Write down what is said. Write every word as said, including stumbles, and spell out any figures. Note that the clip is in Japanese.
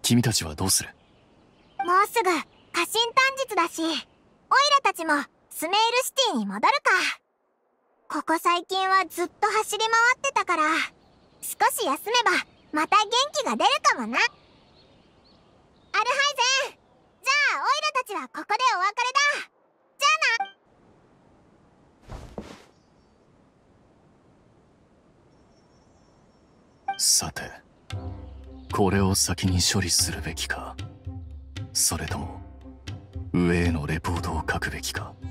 君たちはどうする？ もうすぐ家臣短術だし、オイラたちもスメールシティに戻るか。ここ最近はずっと走り回ってたから、少し休めばまた元気が出るかもな。アルハイゼン、じゃあオイラたちはここでお別れだ。じゃあな。 さて、これを先に処理するべきか、それとも上へのレポートを書くべきか。